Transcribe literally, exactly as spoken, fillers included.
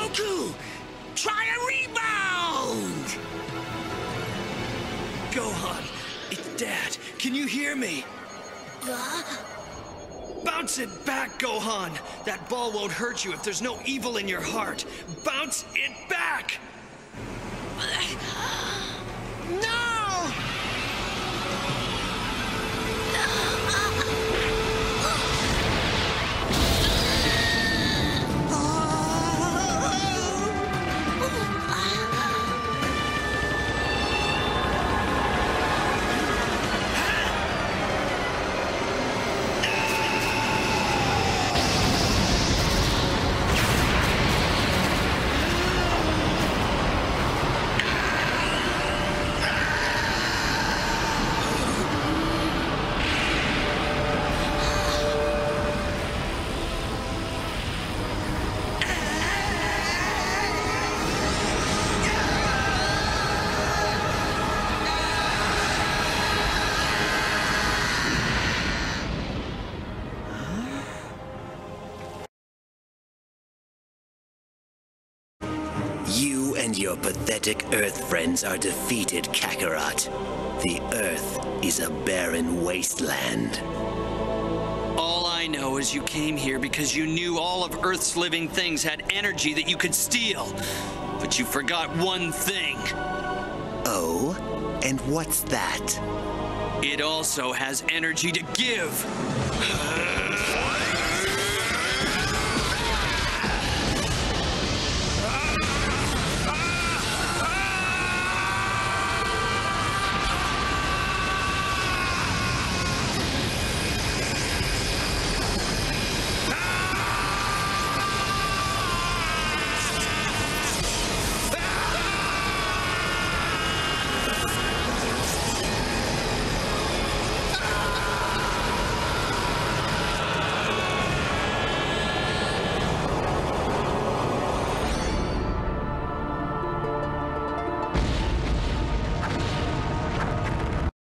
Goku! Try a rebound! Gohan, it's Dad. Can you hear me? Uh? Bounce it back, Gohan! That ball won't hurt you if there's no evil in your heart. Bounce it back! No! You and your pathetic Earth friends are defeated, Kakarot. The Earth is a barren wasteland. All I know is you came here because you knew all of Earth's living things had energy that you could steal. But you forgot one thing. Oh? And what's that? It also has energy to give.